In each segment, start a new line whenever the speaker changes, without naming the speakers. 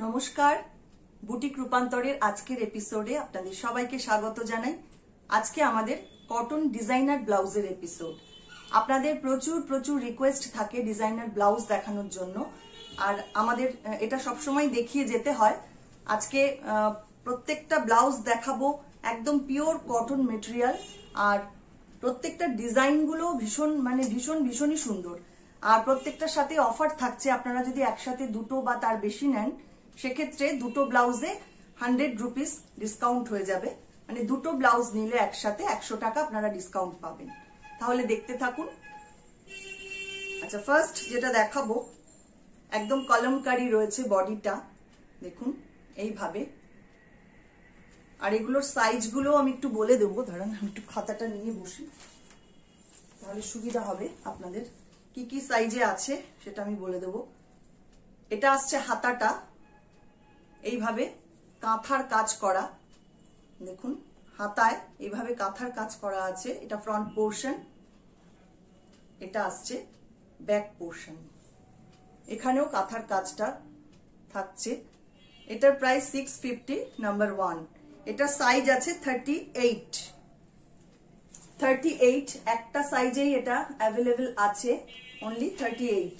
নমস্কার, বুটিক রূপান্তরের আজকের এপিসোডে আপনাদের সবাইকে স্বাগত জানাই। আজকে আমাদের কটন ডিজাইনার ব্লাউজের এপিসোড। আপনাদের প্রচুর রিকোয়েস্ট থাকে ডিজাইনার ব্লাউজ দেখানোর জন্য, আর আমাদের এটা সবসময় দেখিয়ে যেতে হয়। আজকে প্রত্যেকটা ব্লাউজ দেখাবো একদম পিওর কটন মেটেরিয়াল, আর প্রত্যেকটা ডিজাইনগুলো ভীষণই সুন্দর। আর প্রত্যেকটার সাথে অফার থাকছে। আপনারা যদি একসাথে দুটো বা তার বেশি নেন, সেক্ষেত্রে দুটো ব্লাউজে 100 রুপিস ডিসকাউন্ট হয়ে যাবে। মানে দুটো ব্লাউজ নিলে একসাথে 100 টাকা আপনারা ডিসকাউন্ট পাবেন। তাহলে দেখতে থাকুন। আচ্ছা, ফার্স্ট যেটা দেখাবো একদম কলমকারি রয়েছে বডিটা, দেখুন এইভাবে। আর এগুলোর সাইজগুলো আমি একটু বলে দেবো। ধরেন আমি একটু খাতাটা নিয়ে বসি, তাহলে সুবিধা হবে আপনাদের। কি কি সাইজে আছে সেটা আমি বলে দেবো। এটা আসছে হাতাটা এইভাবে কাঁথার কাজ করা, দেখুন হাতায় এইভাবে কাঁথার কাজ করা আছে। এটা ফ্রন্ট পোর্শন, এটা আসছে ব্যাক পোর্শন, এখানেও কাঁথার কাজটা থাকছে। এটার প্রাইস 650 নাম্বার 1। এটা সাইজ আছে 38। একটা সাইজেই এটা অ্যাভেলেবেল আছে, অনলি 38।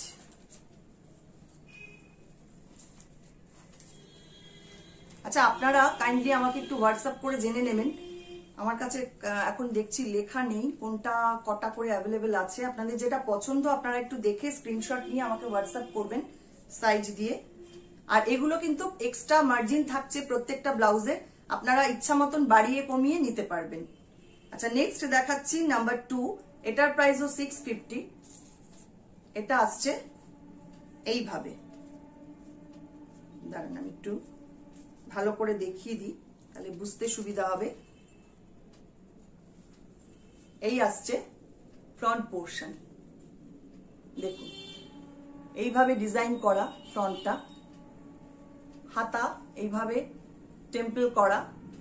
আচ্ছা, আপনারা কাইন্ডলি আমাকে একটু হোয়াটসঅ্যাপ করে জেনে নেবেন। আমার কাছে এখন দেখছি লেখা নেই কোনটা কটা করে অ্যাভেলেবেল আছে। আপনাদের যেটা পছন্দ আপনারা একটু দেখে স্ক্রিনশট নিয়ে আমাকে হোয়াটসঅ্যাপ করবেন সাইজ দিয়ে। আর এগুলো কিন্তু এক্সট্রা মার্জিন থাকছে প্রত্যেকটা ব্লাউজে, আপনারা ইচ্ছা মতন বাড়িয়ে কমিয়ে নিতে পারবেন। আচ্ছা, নেক্সট দেখাচ্ছি নাম্বার 2। এটার প্রাইসও 650। এটা আসছে এইভাবে। দাঁড়ান আমি একটু ভালো করে দেখিয়ে দিই, তাহলে বুঝতে সুবিধা হবে। এই আসছে ফ্রন্ট পোর্শন, দেখুন এইভাবে ডিজাইন করা ফ্রন্টটা, হাতা এইভাবে টেম্পল করা,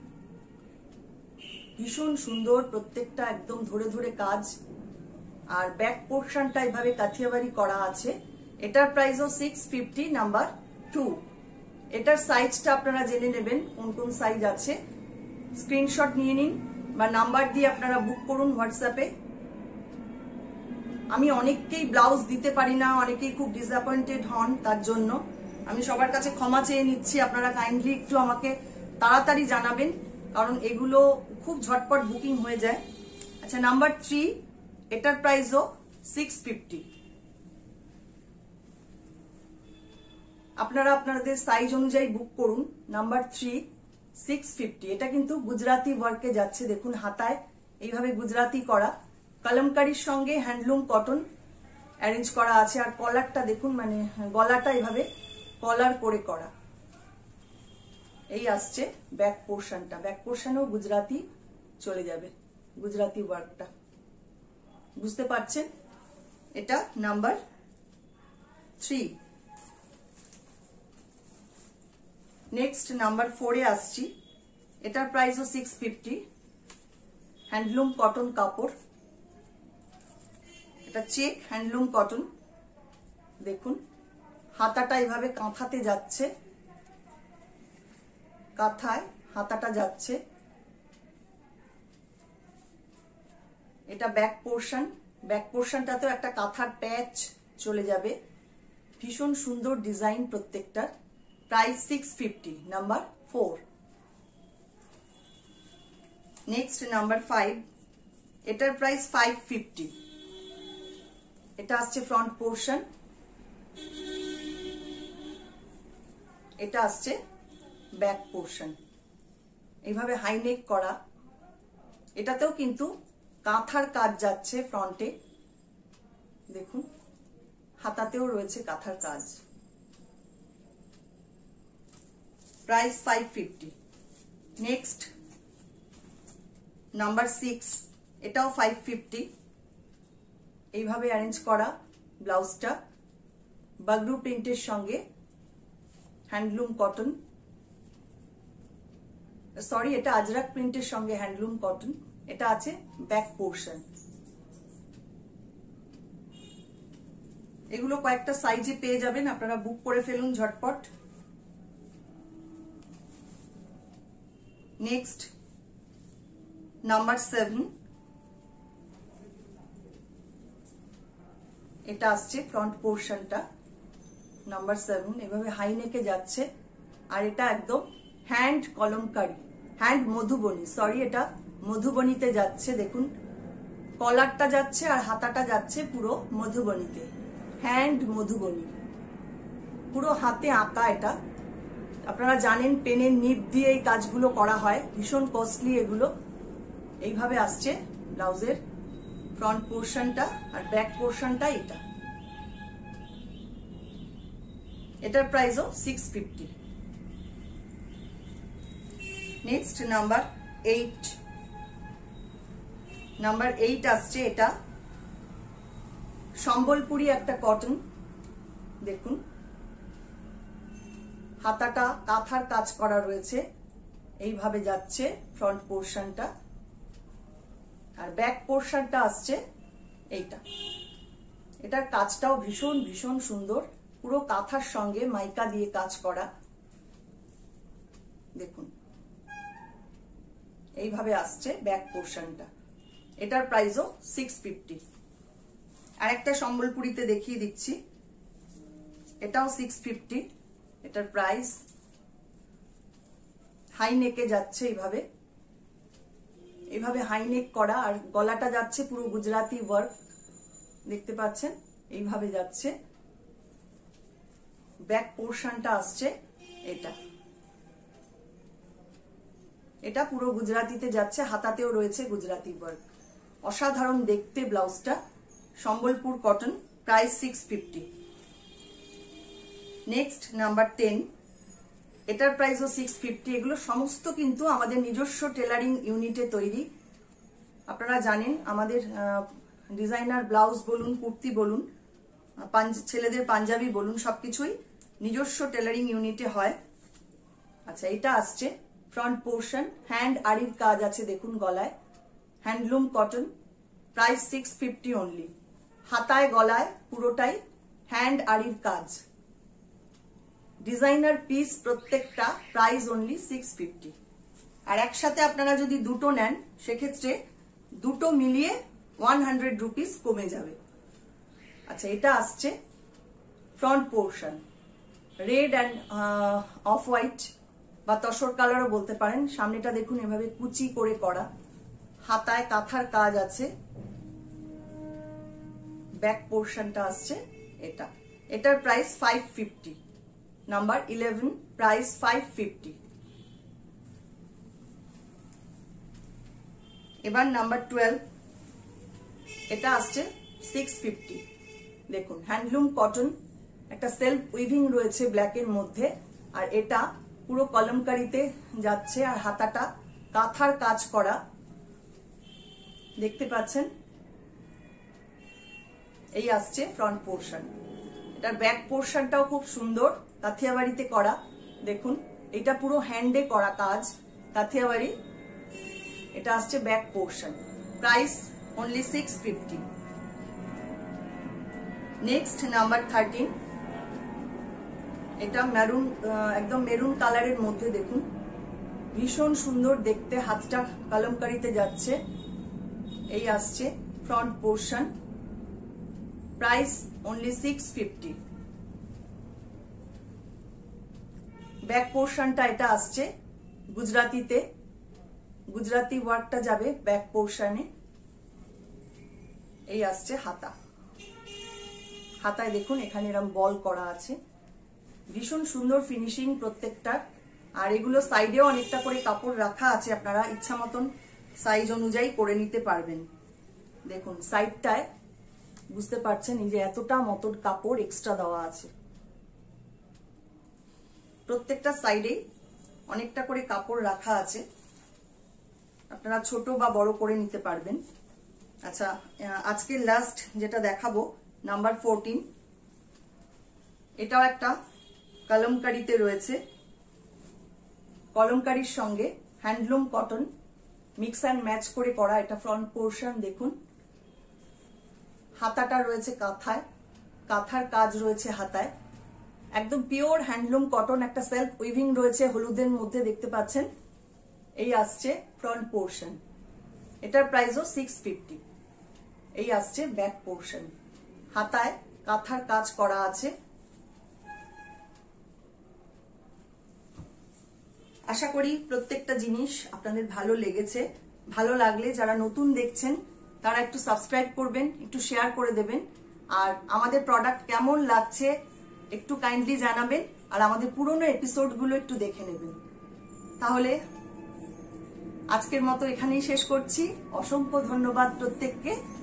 ভীষণ সুন্দর প্রত্যেকটা, একদম ধরে ধরে কাজ। আর ব্যাক পোর্শনটা এইভাবে কাথিয়াবাড়ি করা আছে। এটার প্রাইসও 650 নাম্বার 2। এটার সাইজটা আপনারা জেনে নেবেন কোন কোন সাইজ আছে। স্ক্রিনশট নিয়ে নিন বা নাম্বার দিয়ে আপনারা বুক করুন হোয়াটসঅ্যাপে। আমি অনেককেই ব্লাউজ দিতে পারি না, অনেকেই খুব ডিসঅ্যাপয়েন্টেড হন, তার জন্য আমি সবার কাছে ক্ষমা চেয়ে নিচ্ছি। আপনারা কাইন্ডলি একটু আমাকে তাড়াতাড়ি জানাবেন, কারণ এগুলো খুব ঝটপট বুকিং হয়ে যায়। আচ্ছা, নাম্বার 3। এটার প্রাইসও 650। আপনারা আপনাদের সাইজ অনুযায়ী বুক করুন। নাম্বার 3 650। এটা কিন্তু গুজরাটি ওয়ার্কে যাচ্ছে, দেখুন হাতায় এইভাবে গুজরাটি করা, কলমকারির সঙ্গে হ্যান্ডলুম কটন অ্যারেঞ্জ করা আছে। আর কলারটা দেখুন, মানে গলাটা এইভাবে কলার করে করা। এই আসছে ব্যাক পোর্শনটা, ব্যাক পোর্শনেও গুজরাটি চলে যাবে, গুজরাটি ওয়ার্কটা। বুঝতে পারছেন? এটা নাম্বার 3। নেক্সট নাম্বার 4 এ আসছি। এটার প্রাইসও 650। হ্যান্ডলুম কটন কাপড়, এটা চেক হ্যান্ডলুম কটন। দেখুন হাতাটা এইভাবে কাঁথাতে যাচ্ছে, কাঁথায় হাতাটা যাচ্ছে। এটা ব্যাক পোর্শন, ব্যাক পোর্শনটাতেও একটা কাঁথার প্যাচ চলে যাবে। ভীষণ সুন্দর ডিজাইন প্রত্যেকটার। Price 650 number 4। Next number 5। এটার প্রাইস 550। এটা আসছে ফ্রন্ট পোর্শন, এটা আসছে ব্যাক পোর্শন, এইভাবে হাইনেক করা। এটাতেও কিন্তু কাঁথার কাজ যাচ্ছে ফ্রন্টে, দেখুন হাতাতেও রয়েছে কাঁথার কাজ। প্রাইস 550। Next number 6। এটাও 550। এইভাবে অ্যারেঞ্জ করা ব্লাউজটা, বাগরু প্রিন্টের সঙ্গে হ্যান্ডলুম কটন, সরি এটা আজরাক প্রিন্টের সঙ্গে হ্যান্ডলুম কটন। এটা আছে ব্যাক পোর্শন। এগুলো কয়েকটা সাইজে পেয়ে যাবেন, আপনারা বুক করে ফেলুন ঝটপট। নেক্সট নাম্বার 7, এটা আসছে ফ্রন্ট পোর্শনটা নাম্বার 7, এভাবে হাই নেকে যাচ্ছে। আর এটা একদম hand Kalamkari, hand Madhubani, sorry এটা মধুবনীতে যাচ্ছে। দেখুন কলারটা যাচ্ছে আর হাতাটা যাচ্ছে পুরো মধুবনীতে, হ্যান্ড মধুবনী, পুরো হাতে আঁকা। এটা আপনারা জানেন পেনের নিব দিয়ে এই কাজগুলো করা হয়, ভীষণ কস্টলি এগুলো। এইভাবে আসছে ব্লাউজের ফ্রন্ট পোর্শনটা, আর ব্যাক পোর্শনটা এটা। এটার প্রাইসও 650। নেক্সট নাম্বার 8, নাম্বার 8 আসছে এটা সম্বলপুরি একটা কটন। দেখুন হাতাটা কাঁথার কাজ করা রয়েছে, এইভাবে যাচ্ছে ফ্রন্ট পোর্শনটা। আর ব্যাক পোর্শনটা আসছে এইটা। এটার কাজটাও ভীষণ ভীষণ সুন্দর, পুরো কাঁথার সঙ্গে মাইকা দিয়ে কাজ করা। দেখুন এইভাবে আসছে ব্যাক পোর্শনটা। এটার প্রাইসও 650। আর একটা সম্বলপুরিতে দেখিয়ে দিচ্ছি, এটাও 650। এটার প্রাইস হাই নেকে যাচ্ছে, এইভাবে এইভাবে হাই নেক করা, আর গলাটা যাচ্ছে পুরো গুজরাটি ওয়ার্ক, দেখতে পাচ্ছেন এইভাবে যাচ্ছে। ব্যাক পোর্শনটা আসছে এটা, এটা পুরো গুজরাটিতে যাচ্ছে, হাতাতেও রয়েছে গুজরাটি ওয়ার্ক। অসাধারণ দেখতে ব্লাউজটা, Sambalpur cotton, price 650। Next number 10, এটার প্রাইসও 650। এগুলো সমস্ত কিন্তু আমাদের নিজস্ব টেলারিং ইউনিটে তৈরি। আপনারা জানেন আমাদের ডিজাইনার ব্লাউজ বলুন, কুর্তি বলুন, ছেলেদের পাঞ্জাবি বলুন, সবকিছুই নিজস্ব টেলারিং ইউনিটে হয়। আচ্ছা এটা আসছে ফ্রন্ট পোর্শন, হ্যান্ড আরির কাজ আছে দেখুন গলায়, হ্যান্ডলুম কটন, প্রাইস 650 অনলি। হাতায় গলায় পুরোটাই হ্যান্ড আরির কাজ, ডিজাইনার পিস প্রত্যেকটা, প্রাইস অনলি 650। আর একসাথে আপনারা যদি দুটো নেন সেক্ষেত্রে দুটো মিলিয়ে 100 রুপিস কমে যাবে। আচ্ছা এটা আসছে front portion, red and off white বা তসর কালারও বলতে পারেন। সামনেটা দেখুন এভাবে কুচি করে করা, হাতায় কাঁথার কাজ আছে। ব্যাক পোর্শনটা আসছে এটা, এটার প্রাইস 550। Number 11, price 550। এবার নাম্বার 12, এটা আসছে 650। দেখুন হ্যান্ডলুম কটন, একটা সেলফ উইভিং রয়েছে ব্ল্যাকের মধ্যে, আর এটা পুরো কলমকারিতে যাচ্ছে, আর হাতাটা কাঁথার কাজ করা, দেখতে পাচ্ছেন। এই আসছে ফ্রন্ট পোর্শন। এটার ব্যাক পোর্শনটাও খুব সুন্দর, কাথিয়াবাড়িতে করা। দেখুন এটা পুরো হ্যান্ডে করা কাজ, কাথিয়াবাড়ি। এটা আসছে back portion, price only 650। Next number 13, এটা মেরুন, একদম মেরুন কালারের মধ্যে দেখুন ভীষণ সুন্দর দেখতে, হাতটা কলমকারিতে যাচ্ছে। এই আসছে front portion, price only 650। Back পোর্শনটা এটা আসছে গুজরাটিতে, গুজরাটি ওয়ার্কটা যাবে ব্যাক পোর্শনে। এই আসছে হাতা, হাতায় দেখুন এখানে এরকম বল করা আছে, ভীষণ সুন্দর ফিনিশিং প্রত্যেকটা। আর এগুলো সাইডেও অনেকটা করে কাপড় রাখা আছে, আপনারা ইচ্ছা মতন সাইজ অনুযায়ী করে নিতে পারবেন। দেখুন সাইডটায় বুঝতে পারছেন এই যে এতটা মতন কাপড় এক্সট্রা দেওয়া আছে, প্রত্যেকটা সাইডেই অনেকটা করে কাপড় রাখা আছে, আপনারা ছোট বা বড় করে নিতে পারবেন। আচ্ছা আজকে লাস্ট যেটা দেখাবো নাম্বার 14, এটাও একটা কলমকারিতে রয়েছে, কলমকারির সঙ্গে handloom cotton mix and match করে করা। এটা ফ্রন্ট পোর্শন দেখুন, হাতাটা রয়েছে কাঁথায়, কাঁথার কাজ রয়েছে হাতায়, একদম পিওর হ্যান্ডলুম কটন। একটা সেলফ উইভিং রয়েছে হলুদের মধ্যে, দেখতে পাচ্ছেন এই আসছে ফ্রন্ট পোর্শন, এটার প্রাইসও 650। এই আসছে ব্যাক পোর্শন, হাতায় কাঁথার কাজ করা আছে। আশা করি প্রত্যেকটা জিনিস আপনাদের ভালো লেগেছে। ভালো লাগলে যারা নতুন দেখছেন তারা একটু সাবস্ক্রাইব করবেন, একটু শেয়ার করে দেবেন, আর আমাদের প্রোডাক্ট কেমন লাগছে একটু কাইন্ডলি জানাবেন, আর আমাদের পুরনো এপিসোডগুলো একটু দেখে নেবেন। তাহলে আজকের মতো এখানেই শেষ করছি। অসংখ্য ধন্যবাদ প্রত্যেককে।